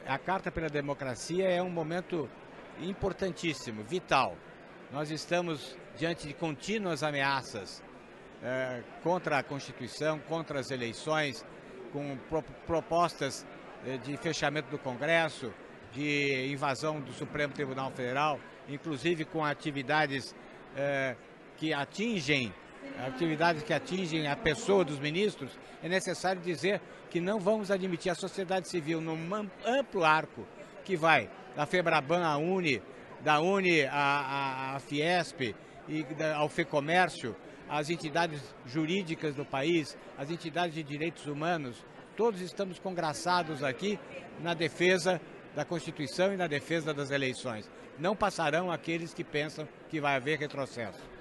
A Carta pela Democracia é um momento importantíssimo, vital. Nós estamos diante de contínuas ameaças contra a Constituição, contra as eleições, com propostas de fechamento do Congresso, de invasão do Supremo Tribunal Federal, inclusive com atividades que atingem a pessoa dos ministros. É necessário dizer que não vamos admitir a sociedade civil num amplo arco que vai da FEBRABAN à UNE, da UNE à Fiesp e ao FEComércio, as entidades jurídicas do país, as entidades de direitos humanos. Todos estamos congraçados aqui na defesa da Constituição e na defesa das eleições. Não passarão aqueles que pensam que vai haver retrocesso.